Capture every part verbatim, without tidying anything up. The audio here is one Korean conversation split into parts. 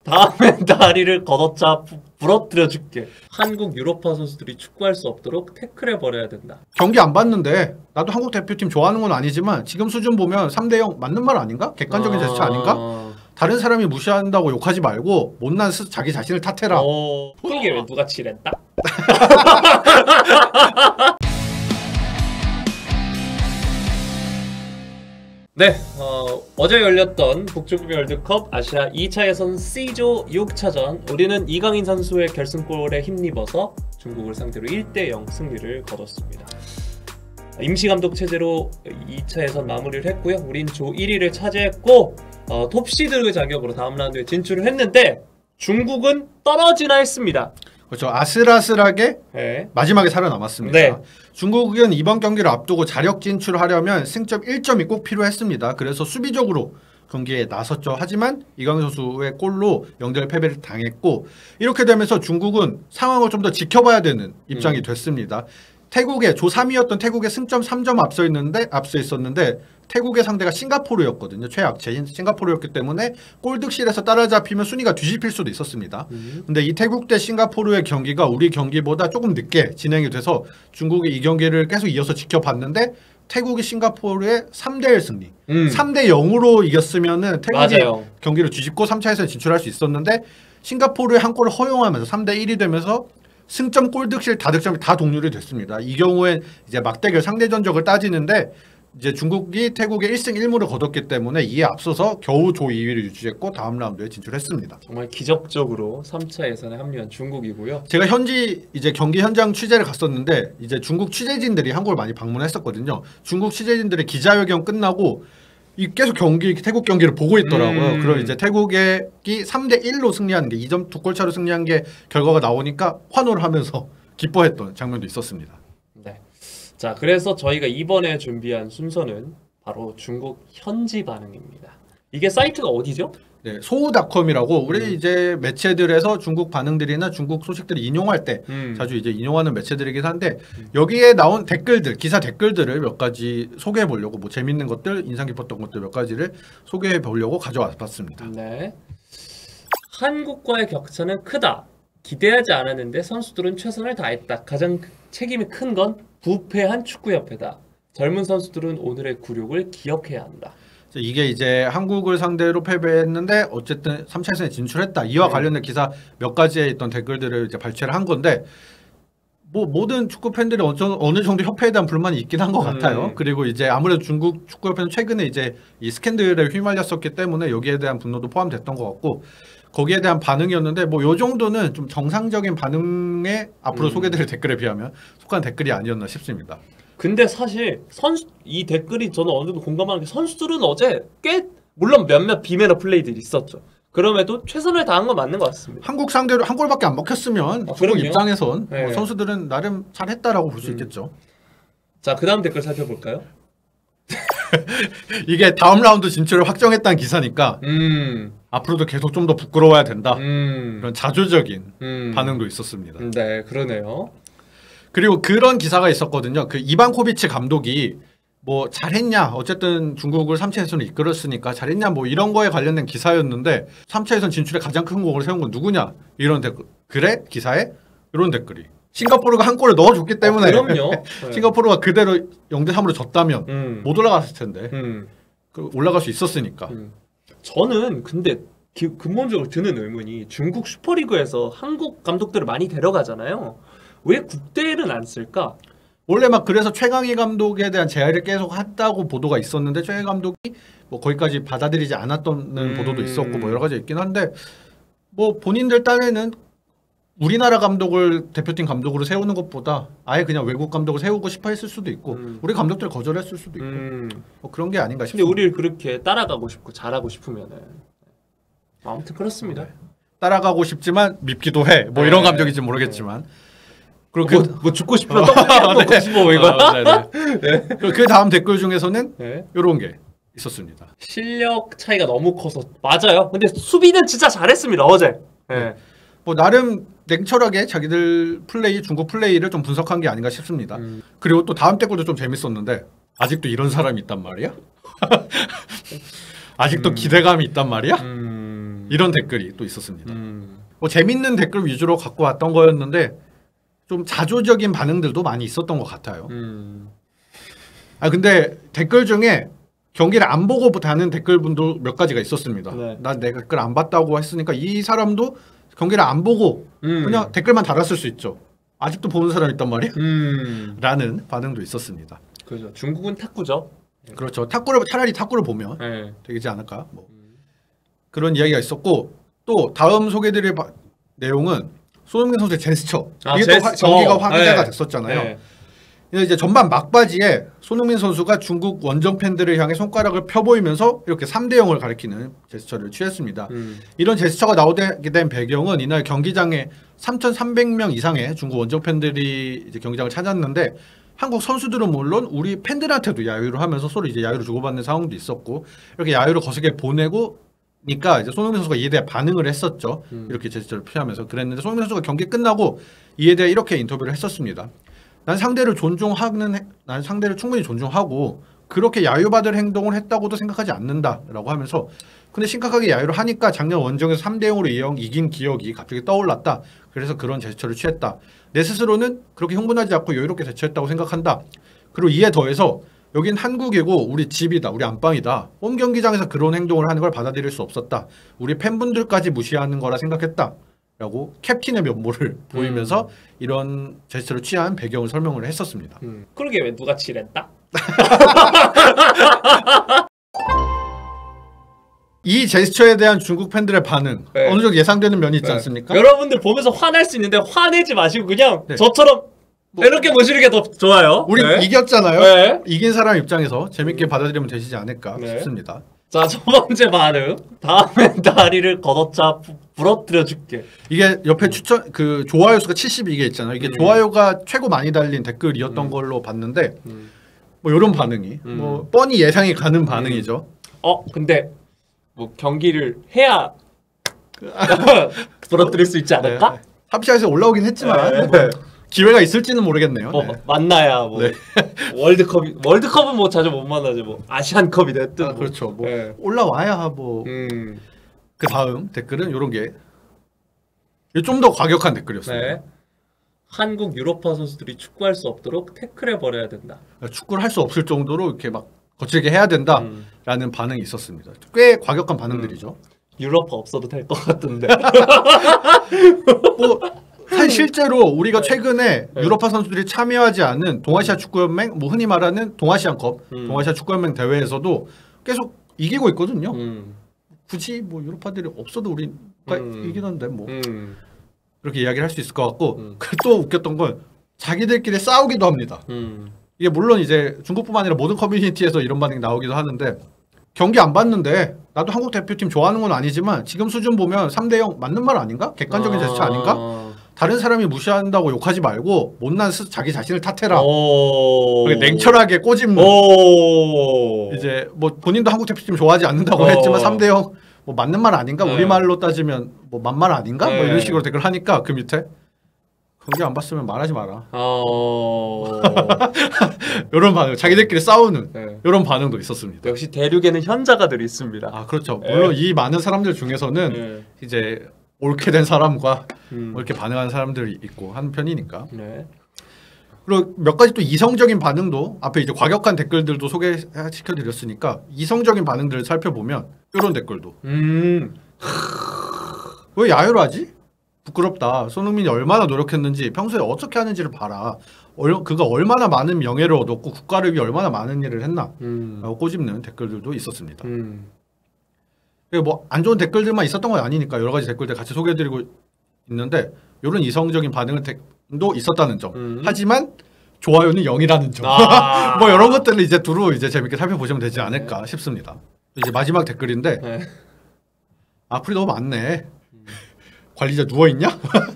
다음엔 다리를 걷어차 부러뜨려 줄게. 한국 유럽파 선수들이 축구할 수 없도록 태클해 버려야 된다. 경기 안 봤는데 나도 한국 대표팀 좋아하는 건 아니지만 지금 수준 보면 삼 대 영 맞는 말 아닌가? 객관적인 제스처 아... 아닌가? 다른 사람이 무시한다고 욕하지 말고 못난 스, 자기 자신을 탓해라. 어... 이게 왜 누가 칠했다? 네, 어, 어제 열렸던 북중미 월드컵 아시아 이 차 예선 C조 육 차전 우리는 이강인 선수의 결승골에 힘입어서 중국을 상대로 일 대 영 승리를 거뒀습니다. 임시감독 체제로 이 차 예선 마무리를 했고요. 우린 조 일 위를 차지했고 어, 톱시드 자격으로 다음 라운드에 진출을 했는데 중국은 떨어지나 했습니다. 그렇죠. 아슬아슬하게 네. 마지막에 살아남았습니다. 네. 중국은 이번 경기를 앞두고 자력 진출하려면 승점 일 점이 꼭 필요했습니다. 그래서 수비적으로 경기에 나섰죠. 하지만 이강인 선수의 골로 영 대 일 패배를 당했고 이렇게 되면서 중국은 상황을 좀 더 지켜봐야 되는 입장이 음. 됐습니다. 태국의 조 삼 위였던 태국의 승점 삼 점 앞서 있는데 앞서 있었는데 태국의 상대가 싱가포르였거든요. 최약체인 싱가포르였기 때문에 골득실에서 따라잡히면 순위가 뒤집힐 수도 있었습니다. 음. 근데 이 태국 대 싱가포르의 경기가 우리 경기보다 조금 늦게 진행이 돼서 중국이 이 경기를 계속 이어서 지켜봤는데 태국이 싱가포르의 삼 대 일 승리. 음. 삼 대 영으로 이겼으면은 태국이 맞아요. 경기를 뒤집고 삼 차 예선에 진출할 수 있었는데 싱가포르의 한 골을 허용하면서 삼 대 일이 되면서 승점, 골득실, 다득점이 다 동률이 됐습니다. 이 경우엔 이제 막대결 상대 전적을 따지는데 이제 중국이 태국의 일 승 일 무를 거뒀기 때문에 이에 앞서서 겨우 조 이 위를 유지했고 다음 라운드에 진출했습니다. 정말 기적적으로 삼 차 예선에 합류한 중국이고요. 제가 현지 이제 경기 현장 취재를 갔었는데 이제 중국 취재진들이 한국을 많이 방문했었거든요. 중국 취재진들의 기자회견 끝나고 이 계속 경기 태국 경기를 보고 있더라고요. 음. 그럼 이제 태국이 삼 대 일로 승리하는 게 이 점 두 골 차로 승리한 게 결과가 나오니까 환호를 하면서 기뻐했던 장면도 있었습니다. 네. 자, 그래서 저희가 이번에 준비한 순서는 바로 중국 현지 반응입니다. 이게 사이트가 어디죠? 네, 소우닷컴이라고 우리 음. 이제 매체들에서 중국 반응들이나 중국 소식들을 인용할 때 음. 자주 이제 인용하는 매체들이긴 한데 음. 여기에 나온 댓글들, 기사 댓글들을 몇 가지 소개해 보려고 뭐 재밌는 것들, 인상 깊었던 것들 몇 가지를 소개해 보려고 가져와 봤습니다. 네. 한국과의 격차는 크다. 기대하지 않았는데 선수들은 최선을 다했다. 가장 책임이 큰 건 부패한 축구협회다. 젊은 선수들은 오늘의 굴욕을 기억해야 한다. 이게 이제 한국을 상대로 패배했는데 어쨌든 삼 차 예선에 진출했다. 이와 네. 관련된 기사 몇 가지에 있던 댓글들을 이제 발췌를 한 건데 뭐 모든 축구 팬들이 어느, 어느 정도 협회에 대한 불만이 있긴 한 것 같아요. 음. 그리고 이제 아무래도 중국 축구협회는 최근에 이제 이 스캔들에 휘말렸었기 때문에 여기에 대한 분노도 포함됐던 것 같고 거기에 대한 반응이었는데 뭐 요 정도는 좀 정상적인 반응에 앞으로 음. 소개드릴 댓글에 비하면 속한 댓글이 아니었나 싶습니다. 근데 사실 선수 이 댓글이 저는 어느 정도 공감하는 게 선수들은 어제 꽤 물론 몇몇 비매너 플레이들이 있었죠. 그럼에도 최선을 다한 건 맞는 것 같습니다. 한국 상대로 한 골밖에 안 먹혔으면 아, 중국 입장에선 네. 뭐 선수들은 나름 잘했다라고 볼 수 음. 있겠죠. 자, 그 다음 댓글 살펴볼까요? 이게 다음 라운드 진출을 확정했다는 기사니까 음. 앞으로도 계속 좀 더 부끄러워야 된다. 음. 그런 자조적인 음. 반응도 있었습니다. 네, 그러네요. 그리고 그런 기사가 있었거든요. 그 이반코비치 감독이 뭐 잘했냐 어쨌든 중국을 삼 차 예선을 이끌었으니까 잘했냐 뭐 이런 거에 관련된 기사였는데 삼 차 예선 진출에 가장 큰 공을 세운 건 누구냐 이런 댓글. 그래? 기사에? 이런 댓글이 싱가포르가 한 골을 넣어줬기 때문에 아, 그럼요. 네. 싱가포르가 그대로 영 대 삼으로 졌다면 음. 못 올라갔을 텐데 음. 올라갈 수 있었으니까. 음. 저는 근데 기, 근본적으로 드는 의문이 중국 슈퍼리그에서 한국 감독들을 많이 데려가잖아요. 왜 국대에는 안 쓸까? 원래 막 그래서 최강희 감독에 대한 제의를 계속 했다고 보도가 있었는데 최강희 감독이 뭐 거기까지 받아들이지 않았던 음... 보도도 있었고 뭐 여러 가지 있긴 한데 뭐 본인들 딴에는 우리나라 감독을 대표팀 감독으로 세우는 것보다 아예 그냥 외국 감독을 세우고 싶어 했을 수도 있고 음... 우리 감독들 거절했을 수도 있고 음... 뭐 그런 게 아닌가 싶습니다. 근데 우리를 그렇게 따라가고 싶고 잘하고 싶으면은 아무튼 그렇습니다. 네. 따라가고 싶지만 밉기도 해. 뭐 네. 이런 감정인지 모르겠지만 네. 그리고 뭐, 그, 뭐 죽고 싶으면 떡볶이 한 번 먹고 싶어 뭐 이거. 아, 네. 그 다음 댓글 중에서는 네. 이런 게 있었습니다. 실력 차이가 너무 커서 맞아요. 근데 수비는 진짜 잘했습니다 어제. 네. 네. 뭐 나름 냉철하게 자기들 플레이 중국 플레이를 좀 분석한 게 아닌가 싶습니다. 음. 그리고 또 다음 댓글도 좀 재밌었는데 아직도 이런 사람이 있단 말이야? 아직도 음. 기대감이 있단 말이야? 음. 음. 이런 댓글이 또 있었습니다. 음. 뭐 재밌는 댓글 위주로 갖고 왔던 거였는데 좀 자조적인 반응들도 많이 있었던 것 같아요. 음. 아 근데 댓글 중에 경기를 안 보고 다는 댓글분도 몇 가지가 있었습니다. 네. 난 내 댓글 안 봤다고 했으니까 이 사람도 경기를 안 보고 음. 그냥 댓글만 달았을 수 있죠. 아직도 보는 사람 있단 말이야? 음. 라는 반응도 있었습니다. 그죠. 중국은 탁구죠. 그렇죠. 탁구를 차라리 탁구를 보면 네. 되지 않을까? 뭐. 그런 이야기가 있었고 또 다음 소개드릴 바, 내용은 손흥민 선수의 제스처. 아, 이게 제스처. 또 화, 경기가 확대가 네. 됐었잖아요. 네. 이제 전반 막바지에 손흥민 선수가 중국 원정 팬들을 향해 손가락을 펴보이면서 이렇게 삼 대 영을 가리키는 제스처를 취했습니다. 음. 이런 제스처가 나오게 된 배경은 이날 경기장에 삼천삼백 명 이상의 중국 원정 팬들이 이제 경기장을 찾았는데 한국 선수들은 물론 우리 팬들한테도 야유를 하면서 서로 이제 야유를 주고받는 상황도 있었고 이렇게 야유를 거세게 보내고 니까 이제 손흥민 선수가 이에 대해 반응을 했었죠. 음. 이렇게 제스처를 피하면서 그랬는데 손흥민 선수가 경기 끝나고 이에 대해 이렇게 인터뷰를 했었습니다. 난 상대를 존중하는 난 상대를 충분히 존중하고 그렇게 야유받을 행동을 했다고도 생각하지 않는다라고 하면서 근데 심각하게 야유를 하니까 작년 원정에서 삼 대 영으로 이긴 기억이 갑자기 떠올랐다. 그래서 그런 제스처를 취했다. 내 스스로는 그렇게 흥분하지 않고 여유롭게 대처했다고 생각한다. 그리고 이에 더해서 여긴 한국이고 우리 집이다. 우리 안방이다. 홈 경기장에서 그런 행동을 하는 걸 받아들일 수 없었다. 우리 팬분들까지 무시하는 거라 생각했다. 라고 캡틴의 면모를 보이면서 음. 이런 제스처를 취한 배경을 설명을 했었습니다. 음. 그러게 왜 누가 칠했다? 이 제스처에 대한 중국 팬들의 반응 네. 어느 정도 예상되는 면이 있지 네. 않습니까? 여러분들 보면서 화낼 수 있는데 화내지 마시고 그냥 네. 저처럼 뭐, 이렇게 보시는 게 더 좋아요. 우리 네. 이겼잖아요. 네. 이긴 사람 입장에서 재밌게 음. 받아들이면 되시지 않을까 네. 싶습니다. 자, 첫 번째 반응. 다음엔 다리를 걷어차 부러뜨려 줄게. 이게 옆에 추천 그 좋아요 수가 칠십이 개 있잖아요. 이게 음. 좋아요가 최고 많이 달린 댓글이었던 음. 걸로 봤는데 음. 뭐 이런 반응이 음. 뭐 뻔히 예상이 가는 반응이죠. 어, 근데 뭐 경기를 해야 부러뜨릴 수 있지 않을까? 네. 합시아에서 올라오긴 했지만 네. 기회가 있을지는 모르겠네요. 뭐 네. 만나야 뭐 네. 월드컵이 월드컵은 뭐 자주 못 만나죠. 뭐 아시안컵이 됐든 아, 뭐. 그렇죠. 뭐 네. 올라와야 뭐 그 음. 다음 댓글은 이런 게 좀 더 과격한 댓글이었습니다. 네. 한국 유럽파 선수들이 축구할 수 없도록 태클해 버려야 된다. 축구를 할 수 없을 정도로 이렇게 막 거칠게 해야 된다라는 음. 반응이 있었습니다. 꽤 과격한 반응들이죠. 음. 유럽파 없어도 될 것 같은데. 뭐 사실 실제로 우리가 최근에 네. 유럽파 선수들이 참여하지 않은 동아시아 축구연맹, 뭐 흔히 말하는 동아시안컵, 음. 동아시아 축구연맹 대회에서도 계속 이기고 있거든요. 음. 굳이 뭐 유럽파들이 없어도 우리가 음. 이기는데 뭐 음. 그렇게 이야기를 할 수 있을 것 같고 음. 또 웃겼던 건 자기들끼리 싸우기도 합니다. 음. 이게 물론 이제 중국뿐만 아니라 모든 커뮤니티에서 이런 반응이 나오기도 하는데 경기 안 봤는데 나도 한국 대표팀 좋아하는 건 아니지만 지금 수준 보면 삼 대 영 맞는 말 아닌가? 객관적인 아. 제스처 아닌가? 다른 사람이 무시한다고 욕하지 말고 못난 스, 자기 자신을 탓해라. 냉철하게 꼬집는. 이제 뭐 본인도 한국 대표팀 좋아하지 않는다고 오. 했지만 삼 대 영 뭐 맞는 말 아닌가? 네. 우리말로 따지면 뭐 만말 아닌가? 네. 뭐 이런 식으로 댓글 하니까 그 밑에 경기 안 봤으면 말하지 마라. 어... 이런 반응, 자기들끼리 싸우는 네. 이런 반응도 있었습니다. 역시 대륙에는 현자가들이 있습니다. 아 그렇죠. 네. 물론 이 많은 사람들 중에서는 네. 이제 옳게 된 사람과 음. 이렇게 반응하는 사람들이 있고 한 편이니까. 네. 그리고 몇 가지 또 이성적인 반응도 앞에 이제 과격한 댓글들도 소개시켜드렸으니까 이성적인 반응들을 살펴보면 이런 댓글도 음. 왜 야유를 하지? 부끄럽다. 손흥민이 얼마나 노력했는지 평소에 어떻게 하는지를 봐라. 얼, 그가 얼마나 많은 명예를 얻었고 국가를 위해 얼마나 많은 일을 했나 음. 라고 꼬집는 댓글들도 있었습니다. 음. 뭐 안 좋은 댓글들만 있었던 건 아니니까 여러 가지 댓글들 같이 소개해드리고 있는데 이런 이성적인 반응은 도 있었다는 점. 음. 하지만 좋아요는 영이라는 점. 아. 뭐 이런 것들을 이제 두루 이제 재밌게 살펴보시면 되지 않을까 네. 싶습니다. 이제 마지막 댓글인데 네. 악플이 너무 많네. 음. 관리자 누워 있냐?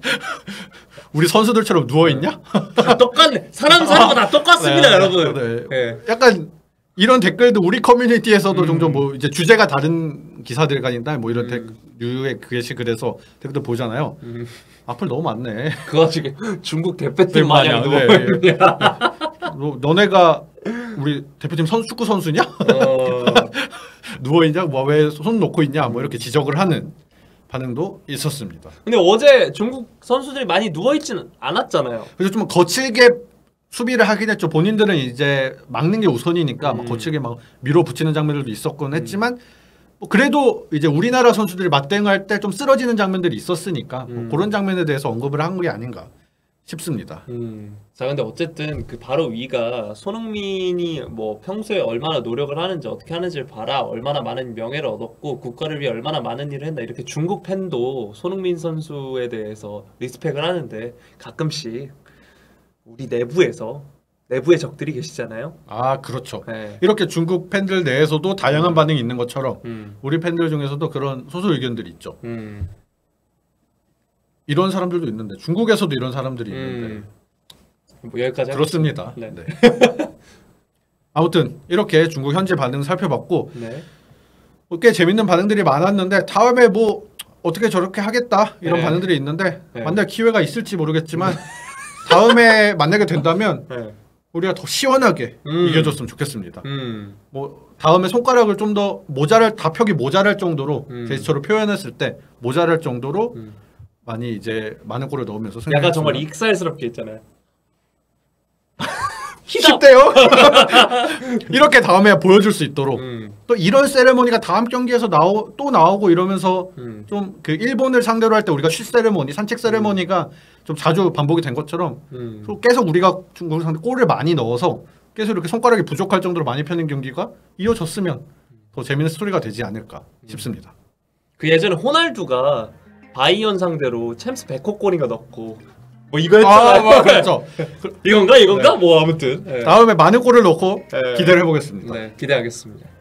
우리 선수들처럼 누워 있냐? 다 똑같네. 사람 사는 거 다 똑같습니다, 네. 여러분. 네. 네. 약간 이런 댓글도 우리 커뮤니티에서도 음. 종종 뭐 이제 주제가 다른 기사들 가니까 뭐 이런 음. 류의 그게시 그래서 댓글도 보잖아요. 음. 악플 너무 많네. 그 와중에 중국 대표팀 마냥 누워 있냐? 너, 너네가 우리 대표팀 선수 축구 선수냐? 어. 누워 있냐? 뭐 왜 손 놓고 있냐? 뭐 이렇게 지적을 하는 반응도 있었습니다. 근데 어제 중국 선수들이 많이 누워 있지는 않았잖아요. 그래서 좀 거칠게 수비를 하긴 했죠. 본인들은 이제 막는 게 우선이니까 음. 막 거칠게 막 밀어붙이는 장면들도 있었곤 했지만 뭐 그래도 이제 우리나라 선수들이 맞대응할 때 좀 쓰러지는 장면들이 있었으니까 음. 뭐 그런 장면에 대해서 언급을 한 게 아닌가 싶습니다. 음. 자, 근데 어쨌든 그 바로 위가 손흥민이 뭐 평소에 얼마나 노력을 하는지 어떻게 하는지를 봐라, 얼마나 많은 명예를 얻었고 국가를 위해 얼마나 많은 일을 했나, 이렇게 중국 팬도 손흥민 선수에 대해서 리스펙을 하는데 가끔씩 우리 내부에서 내부의 적들이 계시잖아요. 아 그렇죠. 네. 이렇게 중국 팬들 내에서도 다양한 반응이 있는 것처럼 음. 우리 팬들 중에서도 그런 소수 의견들이 있죠. 음. 이런 사람들도 있는데 중국에서도 이런 사람들이 있는데 음. 뭐 여기까지 그렇습니다. 네. 네. 아무튼 이렇게 중국 현지 반응 살펴봤고 네. 뭐 꽤 재밌는 반응들이 많았는데 다음에 뭐 어떻게 저렇게 하겠다 이런 네. 반응들이 있는데 네. 만날 기회가 있을지 모르겠지만 다음에 만나게 된다면 네. 우리가 더 시원하게 음. 이겨줬으면 좋겠습니다. 음. 뭐 다음에 손가락을 좀 더 모자랄 다펴기 모자랄 정도로 음. 제스처로 표현했을 때 모자랄 정도로 음. 많이 이제 많은 골을 넣으면서 약간 정말 승리했으면 익살스럽게 했잖아요. 쉽대요. 이렇게 다음에 보여줄 수 있도록 음. 또 이런 세레모니가 다음 경기에서 나오 또 나오고 이러면서 음. 좀 그 일본을 상대로 할 때 우리가 쉿 세레모니, 산책 세레모니가 좀 자주 반복이 된 것처럼 음. 또 계속 우리가 중국을 상대 골을 많이 넣어서 계속 이렇게 손가락이 부족할 정도로 많이 펴는 경기가 이어졌으면 더 재밌는 스토리가 되지 않을까 싶습니다. 그 예전에 호날두가 바이언 상대로 챔스 백 호 골인가 넣고 뭐 이거 했잖아요. 아, 그렇죠. 이건가 이건가 뭐 아무튼 네. 다음에 많은 골을 넣고 네. 기대를 해보겠습니다. 네, 기대하겠습니다.